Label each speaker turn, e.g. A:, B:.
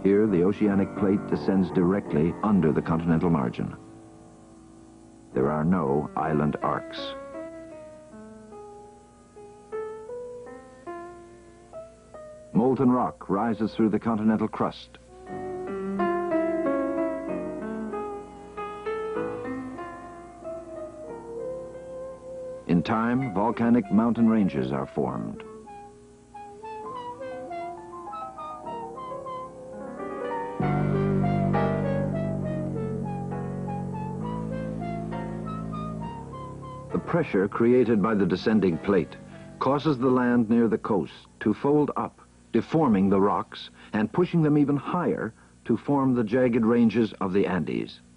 A: Here, the oceanic plate descends directly under the continental margin. There are no island arcs. Molten rock rises through the continental crust. In time, volcanic mountain ranges are formed. The pressure created by the descending plate causes the land near the coast to fold up, deforming the rocks and pushing them even higher to form the jagged ranges of the Andes.